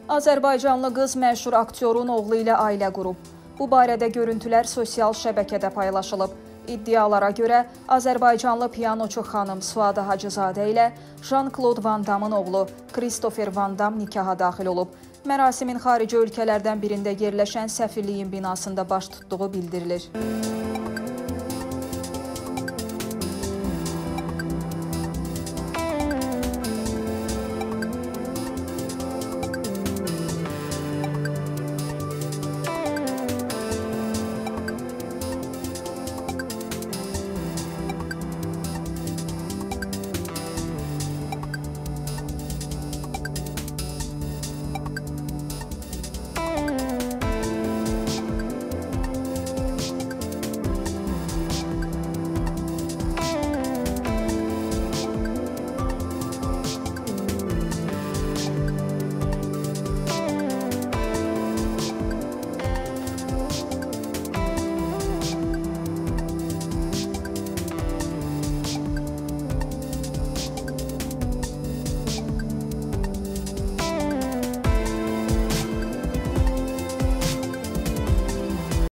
Azərbaycanlı qız məşhur aktyorun oğlu ilə ailə qurub. Bu barədə görüntülər sosial şəbəkədə paylaşılıb. İddialara görə Azərbaycanlı pianoçu xanım Suadə Hacızadə ilə Jean-Claude Van Damme'ın oğlu Christopher Van Damme nikaha daxil olub. Mərasimin xarici ölkələrdən birində yerləşən səfirliyin binasında baş tutduğu bildirilir.